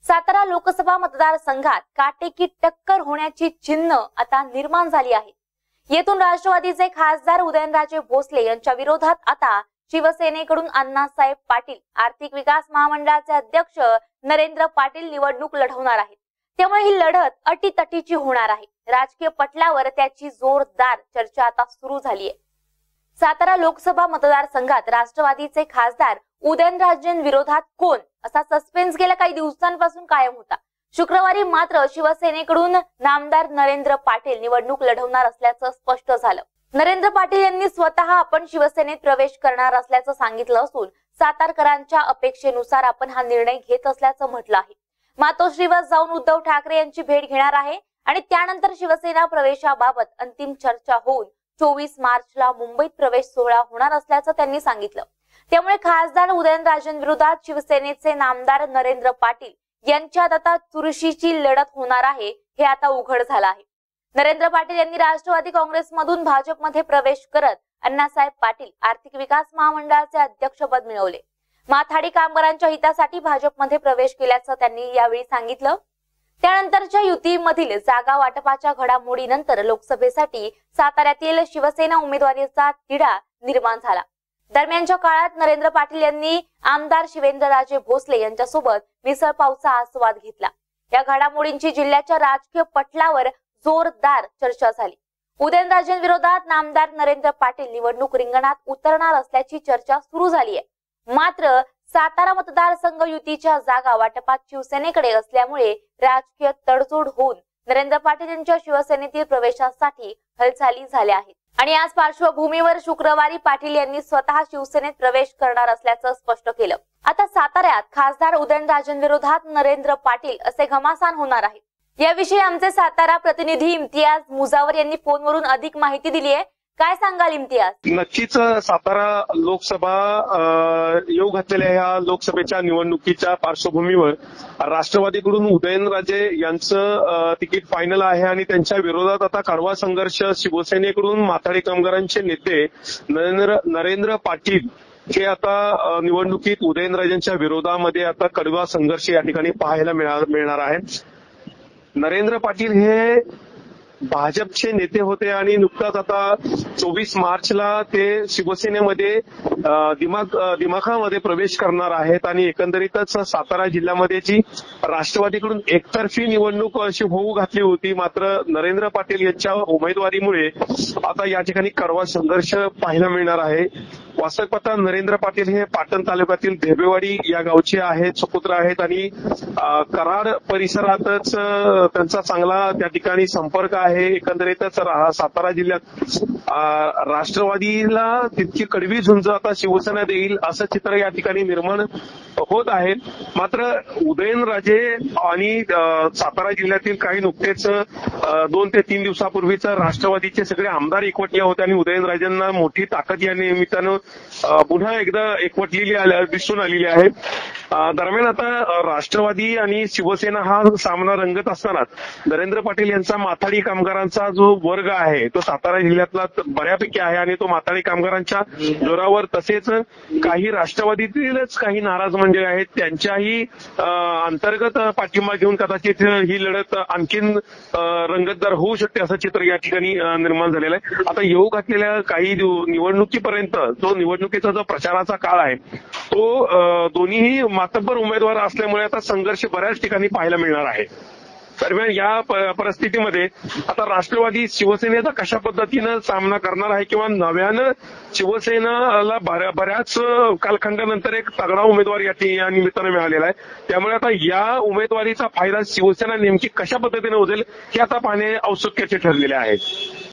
सातारा लोकसभा मतदारसंघात काटेकी टक्कर होण्याची चिन्ह आता निर्माण झाली आहे। येथून राष्ट्रवादीचे खासदार उदयनराजे भोसले यांच्या विरोधात आता शिवसेनेकडून अण्णासाहेब पाटील आर्थिक विकास महामंडळाचे अध्यक्ष नरेंद्र पाटील निवडणूक लढवणार आहेत। त्यामुळे ही लढत अटीतटीची होणार आहे। राजकीय पटलावर त्याची जोरदार चर्चा आता सुरू झाली आहे। सातारा लोकसभा मतदारसंघात राष्ट्रवादीचे खासदार उदयनराजेंविरोधात कोण असा सस्पेन्स गेल्या काही दिवसांपासून कायम होता। शुक्रवारी मात्र शिवसेनेकडून नामदार नरेंद्र पाटील निवडणूक लढवणार असल्याचं स्पष्ट झालं। नरेंद्र पाटील यांनी स्वतः आपण शिवसेनेत प्रवेश करणार असल्याचं सांगितलं असून सातारकरांच्या अपेक्षेनुसार आपण हा निर्णय घेत असल्याचं म्हटलं आहे। मातोश्रीवर जाऊन उद्धव ठाकरे यांची भेट घेणार आहे आणि त्यानंतर शिवसेना प्रवेशाबाबत अंतिम चर्चा होऊन 24 मार्चला मुंबईत प्रवेश सोहळा होणार असल्याचं त्यांनी सांगितलं। त्यामुळे खासदार उदयनराजेंविरोधात शिवसेनेचे नामदार नरेंद्र पाटील यांच्यात आता चुरशीची लढत होणार आहे हे आता उघड झालं आहे। नरेंद्र पाटील यांनी राष्ट्रवादी काँग्रेसमधून भाजपमध्ये प्रवेश करत अण्णासाहेब पाटील आर्थिक विकास महामंडळाचे अध्यक्षपद मिळवले। माथाडी कामगारांच्या हितासाठी भाजपमध्ये प्रवेश केल्याचं त्यांनी यावेळी सांगितलं। त्यानंतरच्या युतीमधील जागा वाटपाच्या घडामोडीनंतर लोकसभेसाठी साताऱ्यातील शिवसेना उमेदवारीचा तिढा निर्माण झाला। दरम्यानच्या काळात नरेंद्र पाटील यांनी आमदार शिवेंद्रराजे भोसले यांच्यासोबत मिसळपावचा आस्वाद घेतला। या घडामोडींची जिल्ह्याच्या राजकीय पटलावर जोरदार चर्चा झाली। उदयनराजेंविरोधात नामदार नरेंद्र पाटील निवडणूक रिंगणात उतरणार असल्याची चर्चा सुरू झाली आहे। मात्र सातारा मतदारसंघ युतीच्या जागा वाटपात शिवसेनेकडे असल्यामुळे राजकीय तडजोड होऊन नरेंद्र पाटील यांच्या शिवसेनेतील प्रवेशासाठी हालचाली झाल्या आहेत आणि याच पार्श्वभूमीवर शुक्रवारी पाटील यांनी स्वतः शिवसेनेत प्रवेश करणार असल्याचं स्पष्ट केलं। आता साताऱ्यात खासदार उदयनराजेंविरोधात नरेंद्र पाटील असे घमासान होणार आहे। याविषयी आमचे सातारा प्रतिनिधी इम्तियाज मुजावर यांनी फोनवरून अधिक माहिती दिली आहे। काय सांगाल इम्तियाज? नक्कीच सातारा लोकसभा येऊ घातलेल्या या लोकसभेच्या निवडणुकीच्या पार्श्वभूमीवर राष्ट्रवादीकडून उदयनराजे यांचं तिकीट फायनल आहे आणि त्यांच्या विरोधात आता कडवा संघर्ष शिवसेनेकडून माथाडी कामगारांचे नेते नरेंद्र पाटील हे आता निवडणुकीत उदयनराजेंच्या विरोधामध्ये आता कडवा संघर्ष या ठिकाणी पाहायला मिळणार आहे। नरेंद्र पाटील हे भाजपचे नेते होते आणि नुकताच आता 24 मार्चला ते शिवसेनेमध्ये दिमाखामध्ये प्रवेश करणार आहेत आणि एकंदरीतच सातारा जिल्ह्यामध्ये जी राष्ट्रवादीकडून एकतर्फी निवडणूक अशी होऊ घातली होती, मात्र नरेंद्र पाटील यांच्या उमेदवारीमुळे आता या ठिकाणी कडवा संघर्ष पाहायला मिळणार आहे। वास्तविक पाहता नरेंद्र पाटील हे पाटण तालुक्यातील धेबेवाडी या गावचे आहेत, सुपुत्र आहेत आणि कराड परिसरातच त्यांचा चांगला त्या ठिकाणी संपर्क आहे। एकंदरीतच सातारा जिल्ह्यात राष्ट्रवादीला तितकी कडवी झुंज आता शिवसेना देईल असं चित्र या ठिकाणी निर्माण होत आहे। मात्र उदयनराजे आणि सातारा जिल्ह्यातील काही नुकतेच 2 ते 3 दिवसापूर्वीच राष्ट्रवादीचे सगळे आमदार एकवटले होते आणि उदयनराजेंना मोठी ताकद या निमित्तानं पुन्हा एकदा एकवटलेली दिसून आलेली आहे। दरम्यान आता राष्ट्रवादी आणि शिवसेना हा सामना रंगत असताना नरेंद्र पाटील यांचा माथाडी कामगारांचा जो वर्ग आहे तो सातारा जिल्ह्यातला बऱ्यापैकी आहे आणि तो माथाडी कामगारांच्या जोरावर तसेच काही राष्ट्रवादीतीलच काही नाराज मंडळी आहेत त्यांच्याही अंतर्गत पाठिंबा घेऊन कदाचित ही लढत आणखीन रंगतदार होऊ शकते असं चित्र या ठिकाणी निर्माण झालेलं आहे। आता येऊ घातलेल्या काही निवडणुकीपर्यंत जो निवडणुकीचा जो प्रचाराचा काळ आहे तो दोन्हीही मातब्बर उमेदवार असल्यामुळे आता संघर्ष बऱ्याच ठिकाणी पाहायला मिळणार आहे। दरम्यान या परिस्थितीमध्ये आता राष्ट्रवादी शिवसेनेचा कशा पद्धतीनं सामना करणार आहे किंवा नव्यानं शिवसेनेला बऱ्याच कालखंडानंतर एक तगडा उमेदवार या निमित्तानं मिळालेला आहे। त्यामुळे आता या उमेदवारीचा फायदा शिवसेना नेमकी कशा पद्धतीने होईल हे आता पाहणे औत्सुक्याचे ठरलेले आहे।